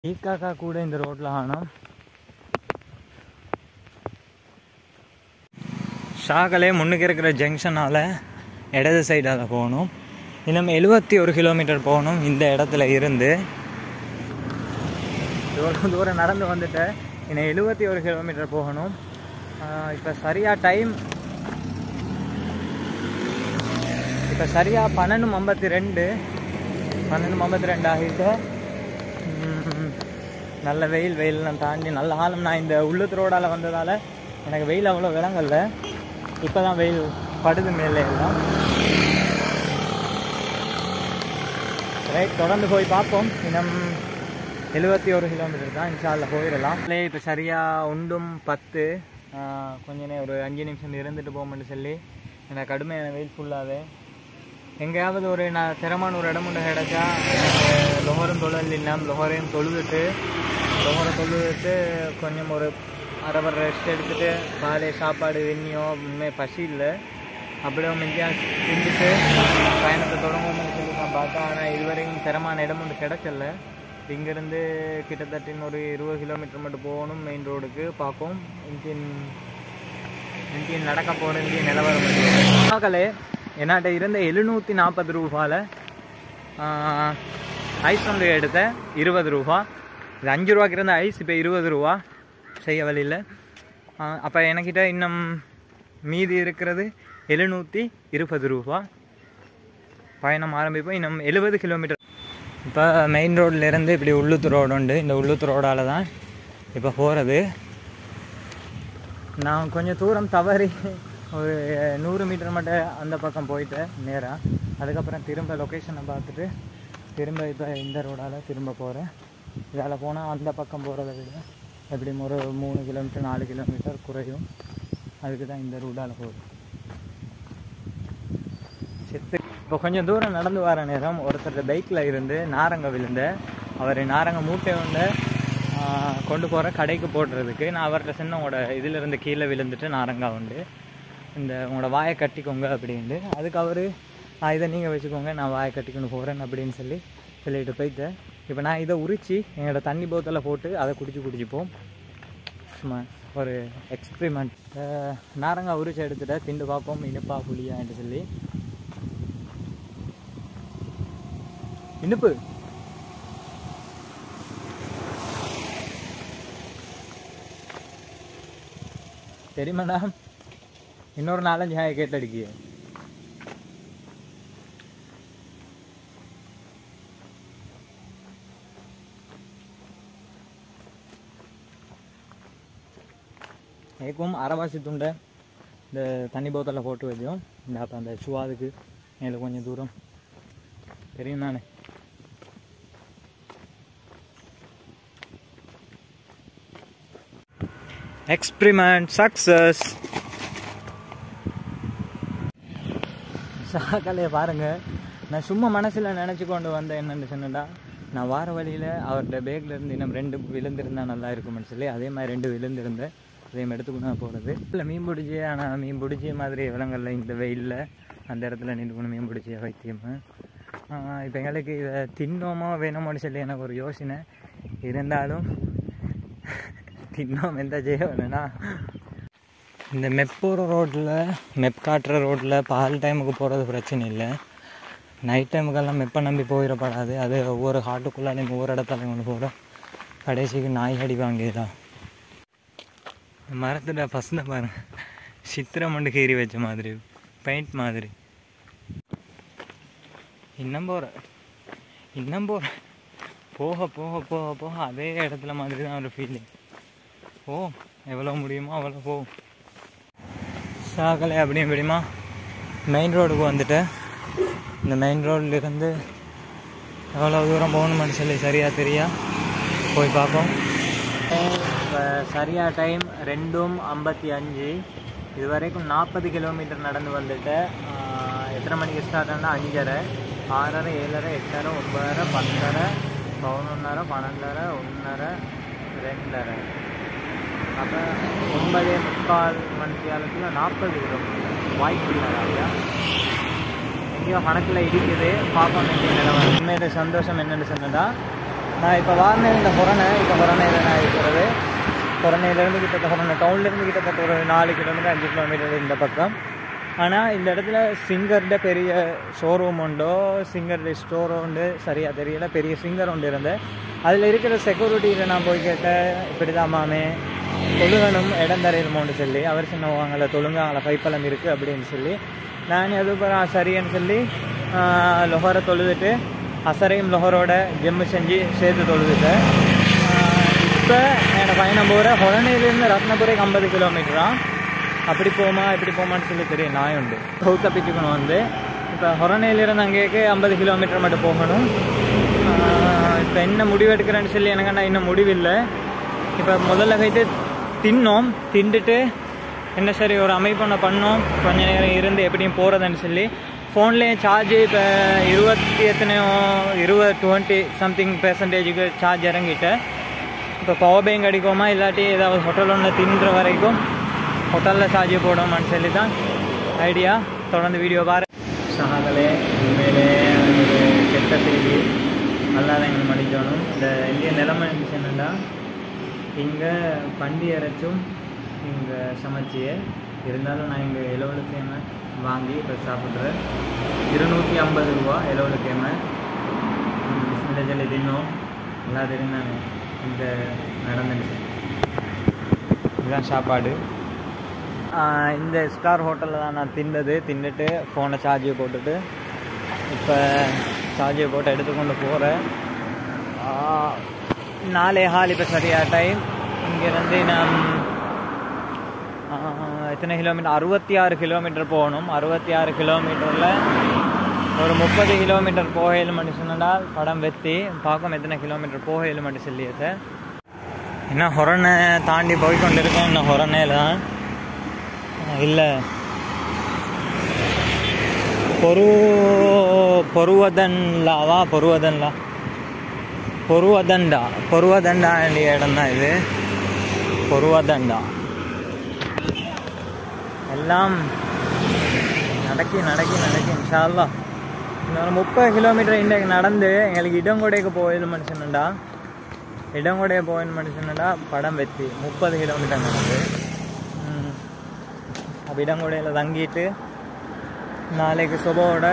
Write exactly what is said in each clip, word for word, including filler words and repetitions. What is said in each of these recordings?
ஈக்காக்கா கூட இந்த ரோட்டில் ஆனால் ஷாகலே முன்னுக்கு இருக்கிற ஜங்ஷனால் இடது சைடால் போகணும். இன்னும் எழுபத்தி ஒரு கிலோமீட்டர் போகணும். இந்த இடத்துல இருந்து இவ்வளோ தூரம் நடந்து வந்துட்டு இன்னும் எழுபத்தி ஒரு கிலோமீட்டர் போகணும். இப்போ சரியாக டைம் இப்போ சரியாக பன்னெண்டு ஐம்பத்தி ரெண்டு பன்னெண்டு ஐம்பத்தி ரெண்டு ஆகிட்டு நல்ல வெயில் வெயிலெலாம் தாண்டி நல்ல ஆழம். நான் இந்த உள்ளத்து ரோடால் வந்ததால் எனக்கு வெயில் அவ்வளோ விளங்கல்ல. இப்போ தான் வெயில் படுது மேலே எல்லாம். ரைட், தொடர்ந்து போய் பார்ப்போம். இன்னும் எழுபத்தி ஒரு கிலோமீட்டர் தான், இன்ஷால்ல போயிடலாம். இப்போ சரியாக ஒன்றும் பத்து கொஞ்சம் ஒரு அஞ்சு நிமிஷம் இருந்துட்டு போகும்னு சொல்லி எனக்கு கடுமையான வெயில் ஃபுல்லாகவே எங்கேயாவது ஒரு நான் திறமான ஒரு இடம் ஒன்று கிடச்சா லொஹரும் தொழில் இல்லாமல் லொஹரையும் தொழுதுட்டு லொஹரை தொழுதுட்டு கொஞ்சம் ஒரு அரை வர ரெஸ்ட் எடுத்துகிட்டு காலை சாப்பாடு வெண்ணியோ உண்மையாக பசி இல்லை அப்படியே மிஞ்சியா திண்டுட்டு பயணத்தை தொடங்கும்னு சொல்லி நான் பார்த்தேன். ஆனால் இதுவரைக்கும் திறமான இடம் ஒன்று கிடச்சல. இங்கேருந்து கிட்டத்தட்ட ஒரு இருபது கிலோமீட்டர் மட்டும் போகணும் மெயின் ரோடுக்கு. பார்ப்போம் இன்ஜின் இன்ஜின் நடக்க போகிற இந்திய நிலவரம் பார்க்கலே. என்னாட்ட இருந்த எழுநூற்றி நாற்பது ரூபாவில் ஐஸ் வந்து எடுத்தேன் இருபது ரூபா. இது அஞ்சு ரூபாய்க்கு இருந்த ஐஸ் இப்போ இருபது ரூபா செய்ய வழியில். அப்போ என்கிட்ட இன்னும் மீதி இருக்கிறது எழுநூற்றி இருபது ரூபா. பயணம் ஆரம்பிப்போம். இன்னும் எழுபது கிலோமீட்டர். இப்போ மெயின் ரோட்லேருந்து இப்படி உள்ளுத்து ரோடு உண்டு. இந்த உள்ளுத்து ரோடால் தான் இப்போ போகிறது. நான் கொஞ்சம் தூரம் தவறி ஒரு நூறு மீட்டர் மட்டும் அந்த பக்கம் போயிட்டேன் நேராக. அதுக்கப்புறம் திரும்ப லொக்கேஷனை பார்த்துட்டு திரும்ப இப்போ இந்த ரோடால் திரும்ப போகிறேன். இதால் போனால் அந்த பக்கம் போகிறத விட எப்படியும் ஒரு மூணு கிலோமீட்டர் நாலு கிலோமீட்டர் குறையும். அதுக்கு தான் இந்த ரூடால் போகுது. செத்து இப்போ கொஞ்சம் தூரம் நடந்து வர நேரம் ஒருத்தர் பைக்கில் இருந்து நாரங்க விழுந்த அவர் நாரங்க மூட்டை வந்து கொண்டு போகிற கடைக்கு போடுறதுக்கு நான் அவர்கிட்ட சொன்ன உங்களோட இதிலிருந்து கீழே விழுந்துட்டு நாரங்கா உண்டு, இந்த உங்களோட வாயை கட்டிக்கோங்க அப்படின்ட்டு. அதுக்கு அவர் இதை நீங்கள் வச்சுக்கோங்க நான் வாயை கட்டிக்கொண்டு போகிறேன் அப்படின்னு சொல்லி சொல்லிட்டு போயிட்டேன். இப்போ நான் இதை உரித்து எங்களோட தண்ணி போத்தலில் போட்டு அதை குடிச்சு குடிச்சுப்போம். சும்மா ஒரு எக்ஸ்பிரிமெண்ட். நாரங்கா உரிச்சு எடுத்துகிட்ட திண்டு பார்ப்போம் இனிப்பா புளியான்ட்டு சொல்லி. இனிப்பு தெரியுமாடா? இன்னொரு நாலஞ்சு ஹாயை கேட்டடிக்கிய. ஏக்கும் அரைவாசி துண்டை இந்த தண்ணி போத்தலில் போட்டு வச்சோம். இந்த அப்போ அந்த சுவாதுக்கு மேலே கொஞ்சம் தூரம் தெரியும் தானே. Experiment success. சாக்கலையை பாருங்கள். நான் சும்மா மனசில் நினச்சி கொண்டு வந்தேன் என்னென்னு சொன்னேன்டா, நான் வார வழியில் அவர்கிட்ட பேக்கில் இருந்து இன்னும் ரெண்டு விழுந்திருந்தால் நல்லா இருக்குமென்னு சொல்லி அதே மாதிரி ரெண்டு விழுந்திருந்தேன். அதையும் எடுத்துக்கொண்டு நான் போகிறது இல்லை மீன் பிடிச்சி. ஆனால் மீன் பிடிச்சி மாதிரி விலங்கல்ல இந்த வெயிலில் அந்த இடத்துல நின்று கொண்டு மீன் பிடிச்சி வைத்தியம். இப்போ எங்களுக்கு இதை தின்னோமோ வேணுமோன்னு சொல்லி எனக்கு ஒரு யோசனை இருந்தாலும் தின்னோம் எந்த செய்ய வேணும்னா இந்த மெப் போகிற ரோட்டில் மெப் காட்டுற ரோட்டில் பால் டைமுக்கு போகிறது பிரச்சனை இல்லை. நைட் டைமுக்கெல்லாம் மெப்பை நம்பி போயிடப்படாது. அது ஒவ்வொரு ஹாட்டுக்குள்ளாலையும் ஒவ்வொரு இடத்துல கொண்டு போகிறோம். கடைசிக்கு நாய் அடி வாங்கிதான். மரத்துல பசங்க பாருங்க, சித்திரம் மண்டு கீறி வச்ச மாதிரி பெயிண்ட் மாதிரி. இன்னும் போகிற இன்னும் போகிற போக போக போக போக அதே இடத்துல மாதிரி தான் ஒரு ஃபீலிங். ஓ எவ்வளோ முடியுமோ அவ்வளோ போகும். சாக்கலை அப்படியும் எப்படியுமா மெயின் ரோடுக்கு வந்துட்டு இந்த மெயின் ரோட்லேருந்து எவ்வளோ தூரம் போகணும்னு சொல்லி சரியாக தெரியா போய் பார்ப்போம். இப்போ சரியாக டைம் ரெண்டும் ஐம்பத்தி அஞ்சு. இது வரைக்கும் நாற்பது கிலோமீட்டர் நடந்து வந்துட்டு எத்தனை மணிக்கு ஸ்டார்ட் ஆனால் அஞ்சரை ஆறரை ஏழரை எட்டரை ஒம்பதரை பத்தரை பதினொன்றரை பன்னெண்டரை ஒன்றரை ரெண்டரை அப்போ ஒன்பதே முக்கால் மணி காலத்தில் நாற்பது கிலோமீட்டர் வாய்ப்பு இல்லை. எங்கேயோ கணக்கில் இருக்குது. பார்ப்போம் எங்கே நிலவரம். உண்மையில சந்தோஷம் என்னென்னு சொன்னதா நான் இப்போ வாங்கினேன் இந்த ஹொரணை. இப்போ ஹொரணையில் நான் இருக்கிறது. ஹொரணையிலேருந்து கிட்டத்தட்ட ஹொரணை டவுன்லேருந்து கிட்டத்தட்ட ஒரு நாலு கிலோமீட்டர் அஞ்சு கிலோமீட்டர் இந்த பக்கம். ஆனால் இந்த இடத்துல சிங்கர்ட பெரிய ஷோரூம் உண்டோ சிங்கர்ட ஸ்டோரோ உண்டு சரியாக தெரியல. பெரிய சிங்கர் உண்டு இருந்தேன். அதில் இருக்கிற செக்யூரிட்டியில் நான் போய் கேட்டேன், இப்படி தான் மாமே தொழுகணும் இடம் தரையிலுமோன்னு சொல்லி. அவர் சொன்னவாங்கள தொழுங்காங்கள பைப்பெல்லாம் இருக்குது அப்படின்னு சொல்லி. நான் எதுவும் சரின்னு சொல்லி லொஹரை தொழுதுட்டு அசரையும் லொஹரோட ஜெம்மு செஞ்சு சேர்த்து தொழுதுட்டேன். இப்போ என்னோடய பயணம் போகிற ஹொரணையிலேருந்து ரத்னபுரைக்கு ஐம்பது கிலோமீட்டரான். அப்படி போமா இப்படி போமான்னு சொல்லி தெரியும். நாய் உண்டு சவுத்த பிச்சுக்கணும் வந்து. இப்போ ஹொரணையிலிருந்து அங்கேயே ஐம்பது கிலோமீட்டர் மட்டும் போகணும். இப்போ என்ன முடிவு எடுக்கிறேன்னு சொல்லி எனக்கு நான் இன்னும் முடிவில்லை. இப்போ முதல்ல போயிட்டு தின்னோம். தின்னுட்டு என்ன சரி ஒரு அமைப்பொன்னை பண்ணோம். கொஞ்ச நேரம் இருந்து எப்படியும் போகிறதுன்னு சொல்லி ஃபோன்லேயே சார்ஜ் இப்போ இருபத்தி எத்தனையோ இருபது டுவெண்ட்டி சம்திங் பெர்சன்டேஜுக்கு சார்ஜ் இறங்கிட்டு இப்போ பவர் பேங்க் அடிக்குமா இல்லாட்டி ஏதாவது ஹோட்டல் ஒன்று தின்ற வரைக்கும் ஹோட்டலில் சார்ஜ் போடுவோமான்னு சொல்லி தான் ஐடியா. தொடர்ந்து வீடியோ பாரு. சகாக்களே உண்மையிலே ஒரு கெட்ட செய்தி நல்லா தான் எங்களுக்கு மன்னிக்கணும். இந்த இந்திய நிலைமை இருந்துச்சு என்னென்னா இங்கே பண்டி அரைச்சும் இங்கே சமைச்சியே இருந்தாலும் நான் இங்கே இலவலு கேமை வாங்கி இப்போ சாப்பிட்றேன். இருநூற்றி ஐம்பது ரூபா இலவலு கேமை இந்த ஜல்லி தின்னோம். நல்லா தெரிந்தாங்க இந்த நடந்துச்சு. இதுதான் சாப்பாடு. இந்த ஸ்டார் ஹோட்டலில் தான் நான் தின்னது. தின்னுட்டு ஃபோனை சார்ஜை போட்டுட்டு இப்போ சார்ஜை போட்டு எடுத்துக்கொண்டு போகிறேன். நாலே ஹால் இப்போ சரியாக டைம். இங்கேருந்து நான் எத்தனை கிலோமீட்டர் அறுபத்தி ஆறு கிலோமீட்டர் போகணும். அறுபத்தி ஆறு கிலோமீட்டரில் ஒரு முப்பது கிலோமீட்டர் போகையில் மட்டும் சொன்னால் படம் வெற்றி பார்க்கும் எத்தனை கிலோமீட்டர் போகையில் மட்டும் சொல்லியது. இன்னும் ஹொரணை தாண்டி போய்கொண்டு இருக்கேன். இன்னும் ஹொரணையில் தான் இல்லை பொரு பொருவதன்லாவா பொருவதன்லா பொருவதண்டா பொருவதண்டா வேண்டிய இடம் தான் இது. பொருவதண்டா எல்லாம் நடக்கி நடக்கி நடக்கி இன்ஷா அல்லாஹ் இன்னொரு முப்பது கிலோமீட்டர் இன்றைக்கு நடந்து எங்களுக்கு இடங்கொடைக்கு போயிடும் மனுஷன்டா. இடங்கொடைய போயிடும் மனுஷன்டா படம் வெற்றி முப்பது கிலோமீட்டர் நடந்து அப்போ இடங்கொடையில் தங்கிட்டு நாளைக்கு சுபோட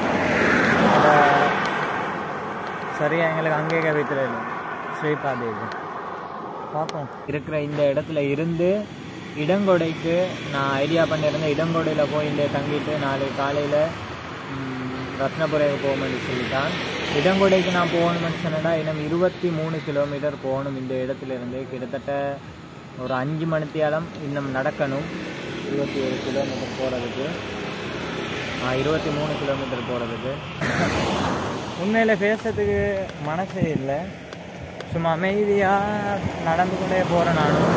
சரியாக எங்களுக்கு அங்கேயே வைத்துல இல்லை ஸ்ரீபாதேவி பார்ப்போம். இருக்கிற இந்த இடத்துல இருந்து இடங்கொடைக்கு நான் ஐடியா பண்ணியிருந்தேன். இடங்கொடையில் போய் இந்த தங்கிட்டு நாளைக்கு காலையில் ரத்னபுரைக்கு போகணும்னு சொல்லிட்டான். இடங்கொடைக்கு நான் போகணும்னு சொன்னேன்னா இன்னும் இருபத்தி மூணு கிலோமீட்டர் போகணும். இந்த இடத்துல இருந்து கிட்டத்தட்ட ஒரு அஞ்சு மணித்தியாலம் இன்னும் நடக்கணும். இருபத்தி ஒரு கிலோமீட்டர் போகிறதுக்கு இருபத்தி மூணு கிலோமீட்டர் போகிறதுக்கு உண்மையில் பேசுறதுக்கு மனசே இல்லை. சும்மா அமைதியாக நடந்து கொண்டே போகிறேன். நானும்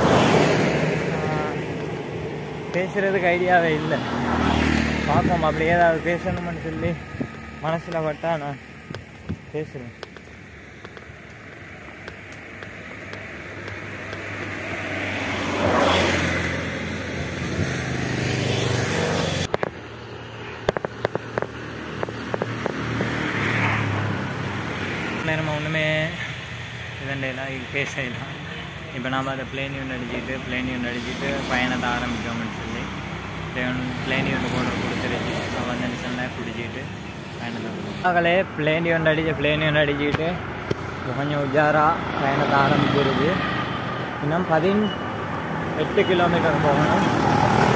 பேசுகிறதுக்கு ஐடியாவே இல்லை. பார்ப்போம் அப்படி ஏதாவது பேசணும்னு சொல்லி மனசில் பட்டா நான் பேசுகிறேன். நேரமாக ஒன்றுமே இதண்டெல்லாம் பேசலாம். இப்போ நாம் அதை பிளேன் யூன் அடிச்சுட்டு பிளேன் யூன் அடிச்சுட்டு பயணத்தை ஆரம்பிக்கோம்னு சொல்லி பிளேன் யூன் கூட கொடுத்துருச்சு. வந்து நிமிஷம்லாம் பிடிச்சிட்டு பயணத்தை மகளே பிளேன் யூன் அடிச்சு பிளேன் யூன் அடிச்சுட்டு கொஞ்சம் உஜாராக பயணத்தை ஆரம்பிச்சிருது. இன்னும் பதின் எட்டு கிலோமீட்டர் போகணும்.